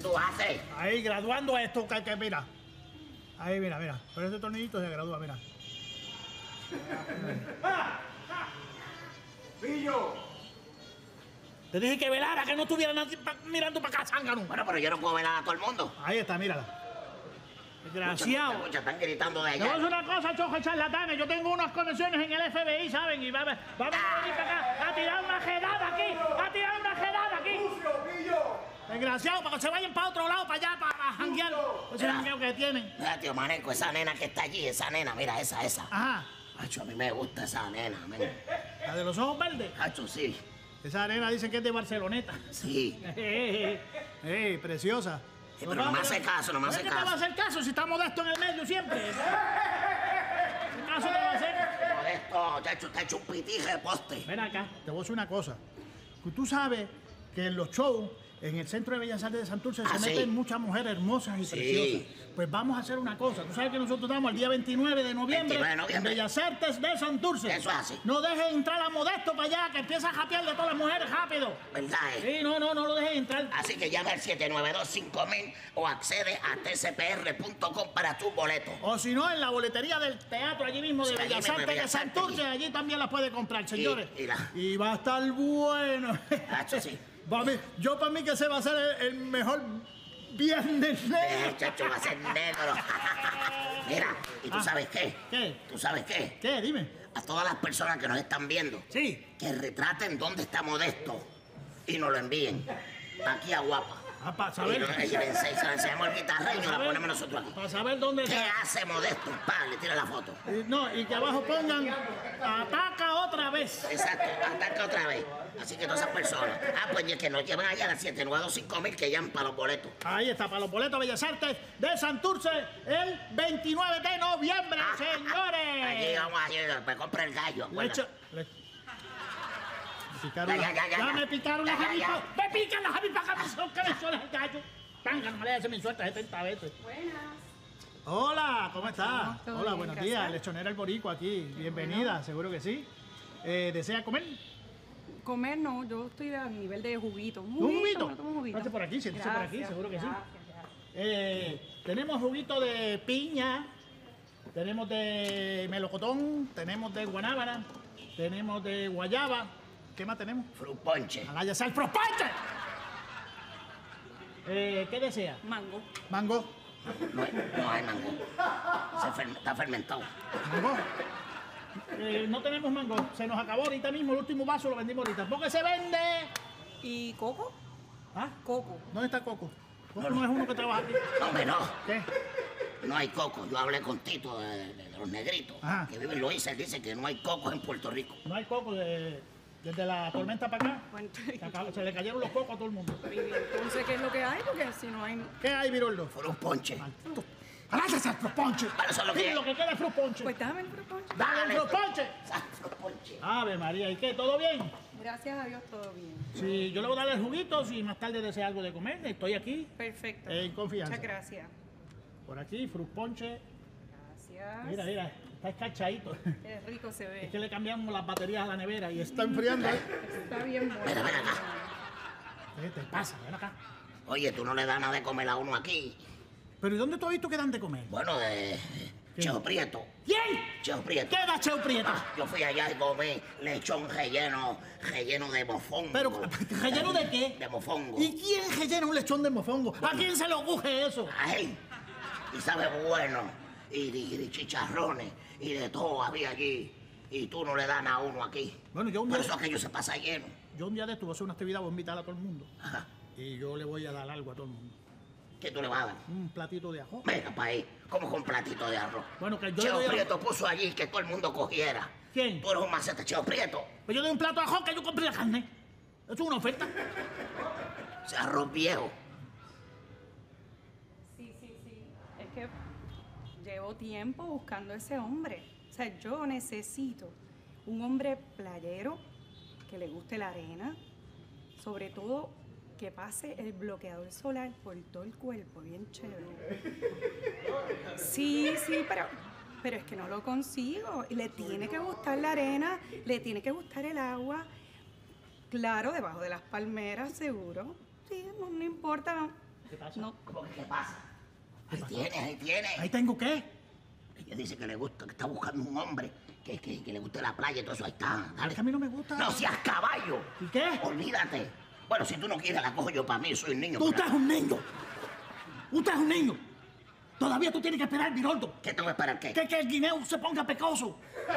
tú haces? Ahí, graduando esto, que mira. Ahí, mira. Con ese tornillito se gradúa, mira. ¡Pillo! Te dije que velara, que no estuviera mirando para acá, zángano. Bueno, pero yo no puedo velar a todo el mundo. Ahí está, mírala. Desgraciado. Escucha, están gritando de Te voy a allá. decir una cosa, choja charlatanes. Yo tengo unas conexiones en el FBI, ¿saben? Y vamos a venir para acá a tirar una jedada aquí. Desgraciado, para que se vayan para otro lado, para allá, para janguear. Ese jangueo que tienen. Mira, tío Maneco, esa nena que está allí, esa nena, mira, esa. Ajá. Hacho, a mí me gusta esa nena, men. La de los ojos verdes. Hacho, sí. Esa arena dicen que es de Barceloneta. Sí. Preciosa. Pero no me hace caso, no me hace ¿Qué te va a caso. hacer caso si está modesto en el medio siempre? ¿Qué caso te va a hacer? Modesto, chacho, está hecho un pitije de poste. Ven acá, te voy a decir una cosa. Tú sabes que en los shows, en el Centro de Bellas Artes de Santurce, se sí. meten muchas mujeres hermosas y preciosas. Pues vamos a hacer una cosa. Tú sabes que nosotros estamos el día 29 de noviembre, 29 de noviembre. en Bellas Artes de Santurce. Eso es así. No dejes entrar a Modesto para allá, que empieza a jatear de todas las mujeres rápido. ¿Verdad? Sí, no lo dejes entrar. Así que llama al 792-5000 o accede a tcpr.com para tus boletos. O si no, en la boletería del teatro allí mismo de Sí, allí Bellas mismo de Artes de Bellas Artes, Santurce, allí también la puede comprar, señores. Y va a estar bueno. Hacho, sí. Para mí que ese va a ser el mejor viernes negro. Chacho, va a ser negro. Mira, ¿y tú sabes qué? ¿Qué? ¿Tú sabes qué? ¿Qué? Dime. A todas las personas que nos están viendo, Sí. que retraten dónde está Modesto y nos lo envíen. Aquí a Guapa. Para Y saber. se la enseñamos el guitarreño y la ponemos nosotros aquí. Para saber dónde ¿Qué está. hace Modesto? Pa, le tira la foto. No, y que abajo pongan ataca otra vez. Exacto, ataca otra vez. Así que todas esas personas. Pues que nos lleven allá a las 792-5000 que llaman para los boletos. Ahí está, para los boletos de Bellas Artes de Santurce, el 29 de noviembre, señores. Allí vamos a ir, pues compra el gallo. Le acuérdate. echo- le- Me picaron Ya. me picaron las Ya. avispas. Me pican las avispas que me suena el gallo. Tanga, no le hace mi suerte 70 veces. Buenas. Hola, ¿cómo está? Todo Hola, bien, buenos gracias. días. Lechonera El Borico aquí. Bienvenida, seguro que sí. ¿Desea comer? Comer no, yo estoy a nivel de juguito. ¿Un juguito? me tomo un juguito. Pase por aquí, siéntese por aquí, Gracias, seguro que sí. gracias. Tenemos juguito de piña, tenemos de melocotón, tenemos de guanábana, tenemos de guayaba. ¿Qué más tenemos? Fruit Ponche. ¡Agállese al prospanche! ¿Qué desea? Mango. ¿Mango? No hay mango. Está fermentado. ¿Mango? No tenemos mango, se nos acabó ahorita mismo, el último vaso lo vendimos ahorita. ¿Por qué se vende? ¿Y coco? ¿Ah? Coco. ¿Dónde está Coco? Coco no es uno que trabaja aquí. Hombre, no. ¿Qué? No hay coco. Yo hablé con Tito de los negritos Ajá. que vive en Loíza. Él dice que no hay cocos en Puerto Rico. No hay Coco desde la tormenta para acá. Bueno, Se le cayeron los cocos a todo el mundo. entonces, ¿qué es lo que hay? Porque si no hay... ¿Qué hay, Viroldo? Fruit Ponche. Maldito. ¡Agállese al prosponche! Para eso es lo que Dile hay. lo que queda es prosponche. Pues dame el proponcho. ¡Dale el prosponche! Fruit Ponche. Ave María, ¿y qué? ¿Todo bien? Gracias a Dios, todo bien. Si yo le voy a dar el juguito, si más tarde desea algo de comer, estoy aquí, Perfecto. en confianza. Muchas gracias. Por aquí, fruponche. Gracias. Mira, está escarchadito. Qué rico se ve. Es que le cambiamos las baterías a la nevera y está enfriando. Está bien bueno. Ven acá. ¿Qué te pasa? Ven acá. Oye, tú no le das nada de comer a uno aquí. ¿Pero y dónde tú has visto que dan de comer? Bueno, de Cheo Prieto. ¿Quién? Cheo Prieto. ¿Qué da Cheo Prieto? Yo fui allá y comí lechón relleno de mofongo. ¿Pero relleno de qué? De mofongo. ¿Y quién rellena un lechón de mofongo? ¿A quién se le ocurre eso? Ay, y sabe bueno. Y de chicharrones y de todo había allí. Y tú no le das nada a uno aquí. Bueno, yo un Por día, eso aquello se pasa lleno. yo un día de esto voy a hacer una actividad, voy a invitar a todo el mundo. Ajá. Y yo le voy a dar algo a todo el mundo. ¿Qué tú le vas a dar? Un platito de ajo. Venga, pa' ahí. Como con platito de arroz. Bueno, que yo le Cheo doy a... Prieto puso allí que todo el mundo cogiera. ¿Quién? Tú eres un macete, Cheo Prieto. Pues yo doy un plato de ajo que yo compré la carne. Eso es una oferta. Ese arroz viejo. Sí. Es que llevo tiempo buscando a ese hombre. O sea, yo necesito un hombre playero que le guste la arena, sobre todo que pase el bloqueador solar por todo el cuerpo, bien chévere. Sí, pero es que no lo consigo. Y le tiene que gustar la arena, le tiene que gustar el agua. Claro, debajo de las palmeras, seguro. Sí, no importa. ¿Qué pasa? No. ¿Cómo que qué pasa? Ahí tienes. ¿Ahí tengo qué? Ella dice que le gusta, que está buscando un hombre que le guste la playa y todo eso. Ahí está, dale. Es que a mí no me gusta. No seas caballo. ¿Y qué? Olvídate. Bueno, si tú no quieres, la cojo yo para mí, soy un niño. Usted es un niño. Usted es un niño. Todavía tú tienes que esperar, Viroldo. ¿Qué tengo que esperar qué? Que el guineo se ponga pecoso.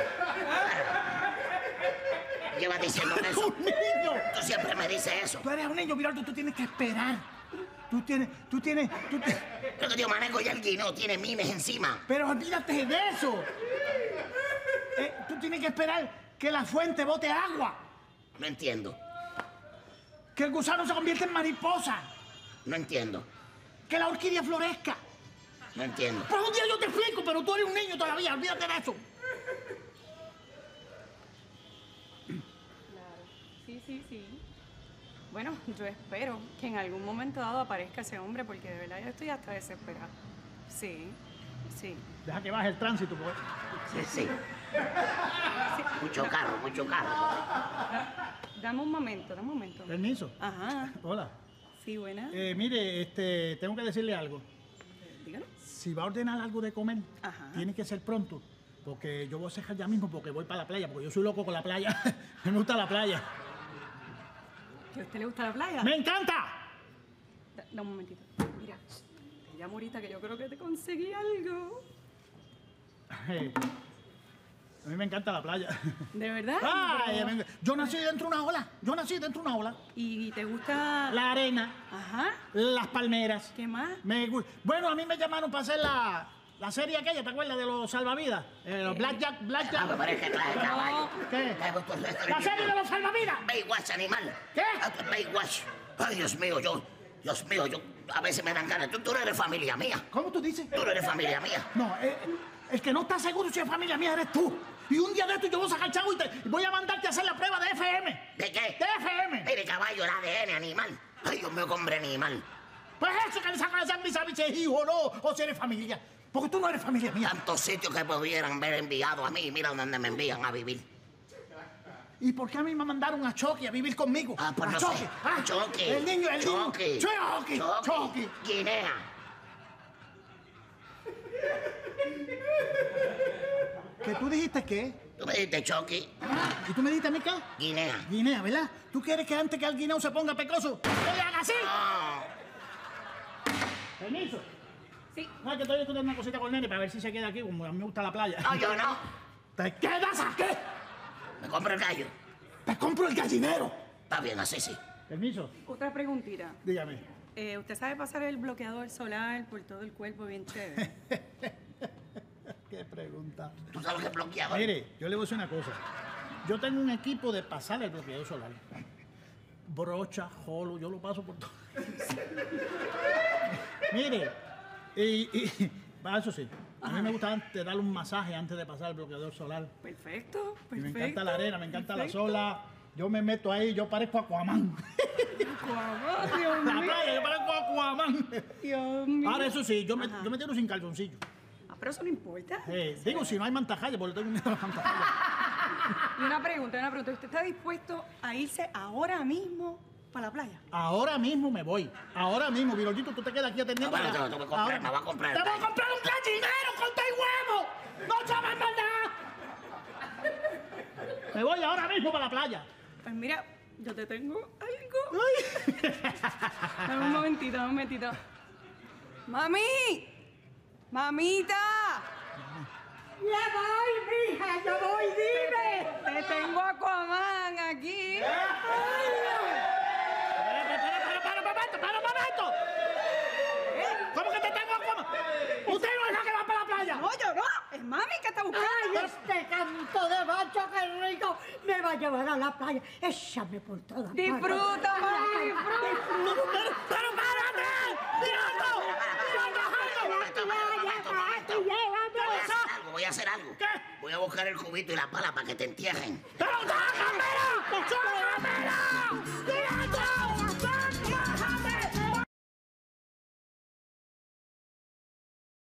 Lleva diciendo eso. ¡Un niño! Tú siempre me dices eso. Tú eres un niño, Viroldo, tú tienes que esperar. Tú tienes... Lo que tío Maneco ya el guineo tiene mimes encima. Pero olvídate de eso. Tú tienes que esperar que la fuente bote agua. No entiendo. Que el gusano se convierta en mariposa. No entiendo. Que la orquídea florezca. No entiendo. Pues un día yo te explico, pero tú eres un niño todavía, olvídate de eso. Claro. Sí. Bueno, yo espero que en algún momento dado aparezca ese hombre, porque de verdad yo estoy hasta desesperada. Sí. Deja que baje el tránsito, pues. Sí. Mucho carro. Dame un momento. Permiso. Ajá. Hola. Sí, buena. Mire, tengo que decirle algo. Dígalo. Si va a ordenar algo de comer, Ajá. tiene que ser pronto. Porque yo voy a cejar ya mismo porque voy para la playa, porque yo soy loco con la playa. Me gusta la playa. ¿Que a usted le gusta la playa? ¡Me encanta! Da un momentito. Mira, te llamo ahorita que yo creo que te conseguí algo. A mí me encanta la playa. ¿De verdad? Ay, yo nací dentro de una ola. ¿Y te gusta...? La arena, Ajá. las palmeras. ¿Qué más? Bueno, a mí me llamaron para hacer la serie aquella, ¿te acuerdas de los salvavidas? Los Blackjack. Ah, me parece que trae caballo. ¿Qué? Trae vuestro ¡La serie de los salvavidas! Baywatch, animal. ¿Qué? Baywatch. Ay, Dios mío, yo a veces me dan ganas. Tú no eres familia mía. ¿Cómo tú dices? Tú no eres familia mía. No, el que no está seguro si es familia mía eres tú. Y un día de esto yo voy a sacar chavo y voy a mandarte a hacer la prueba de FM. ¿De qué? De FM. Mire, caballo, el ADN, animal. Ay, Dios mío, hombre animal. Pues eso, que le sacan la sangre y sabe si es hijo o no, o si eres familia. Porque tú no eres familia mía. Tantos sitios que pudieran haber enviado a mí. Mira dónde me envían a vivir. ¿Y por qué a mí me mandaron a Chucky a vivir conmigo? Ah, pues a no Chucky. sé. Ah, Chucky. El niño. Chucky. Guinea. ¿Que tú dijiste qué? Tú me dijiste Chucky. ¿Y tú me dijiste a mí qué? Guinea. Guinea, ¿verdad? ¿Tú quieres que antes que el guineo se ponga pecoso, yo le haga así? No. Permiso. Sí. No, que estoy estudiando una cosita con el nene para ver si se queda aquí, como a mí me gusta la playa. No, yo no. ¿Te quedas aquí? Me compro el gallo. Te compro el gallinero. Está bien, así sí. Permiso. Otra preguntita. Dígame. ¿Usted sabe pasar el bloqueador solar por todo el cuerpo bien chévere? Qué pregunta. ¿Tú sabes que es bloqueador? Mire, yo le voy a decir una cosa. Yo tengo un equipo de pasar el bloqueador solar. Brocha, jolo, yo lo paso por todo. Mire, eso sí, a mí me gusta darle un masaje antes de pasar el bloqueador solar. Perfecto. Y me encanta la arena, me encanta la sola. Yo me meto ahí, yo parezco Aquaman. Aquaman, Dios La mío. playa, yo parezco Aquaman. Dios mío. Ahora, eso sí, yo me tiro sin calzoncillo. Pero eso no importa. Digo, si no hay mantajalla, porque tengo miedo a las mantajallas. Y una pregunta. ¿Usted está dispuesto a irse ahora mismo para la playa? Ahora mismo me voy. Ahora mismo, Virolito, tú te quedas aquí atendiendo. No, bueno, me voy a comprar. ¡Te voy a comprar un gallinero con todo y huevo! ¡No sabes nada! Me voy ahora mismo para la playa. Pues mira, yo te tengo algo. Ay. Dame un momentito. ¡Mami! ¡Mamita! Ya voy, mija, ya voy, dime. Te tengo a Aquaman aquí. ¡Para un momento! ¿Cómo que te tengo Aquaman? ¿Usted no es la que va para la playa? No, yo no. Es mami que está buscando. Ay, este canto de macho, qué rico. Me va a llevar a la playa. Échame por todas partes. Disfruta, mami, disfruta. ¡Pero párate! ¡Mirando! Voy a hacer algo. ¿Qué? Voy a buscar el cubito y la pala para que te entierren. ¡Pero sácamela! ¡Sácamela!